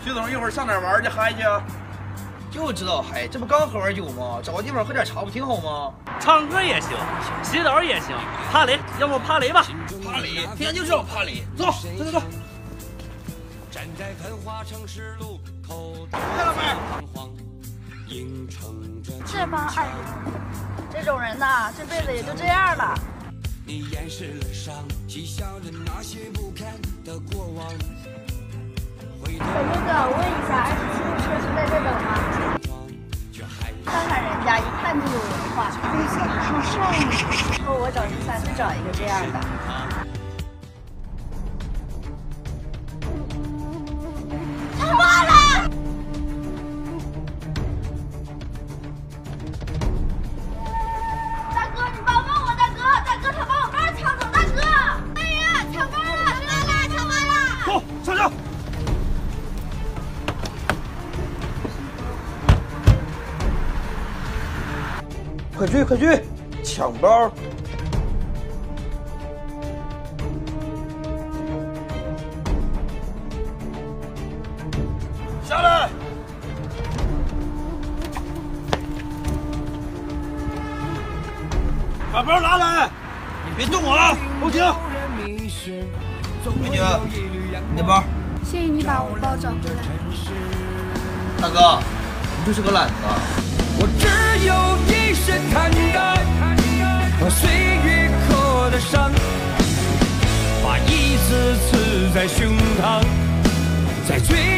徐总，一会儿上哪儿玩去嗨去啊？ 就知道嗨，这不刚喝完酒吗？找个地方喝点茶不挺好吗？ 唱歌也行，洗澡也行，爬雷，要么爬雷吧。 爬雷，天天就知道爬雷。走，走走走。嗨，老妹儿。 这帮二流，这种人呐，这辈子也就这样了。你掩饰了伤，嬉笑着那些不堪的过往。小哥哥，我问一下，27路车是在这等吗？看看人家，一看就有文化，非想说少女。以后我找13就找一个这样的。他妈了！大哥，你帮帮我！大哥，大哥，他把我包抢走！大哥，哎呀，抢包了！抢包了！ 走，上车！ 快追快追，抢包！ 下来！把包拿来！ 你别动我啊！ 后停！ 美女，你的包。 谢谢你把我包找回来。 大哥，你就是个懒子。 我只有一身坦荡，和岁月刻的伤，把一字刺在胸膛，在最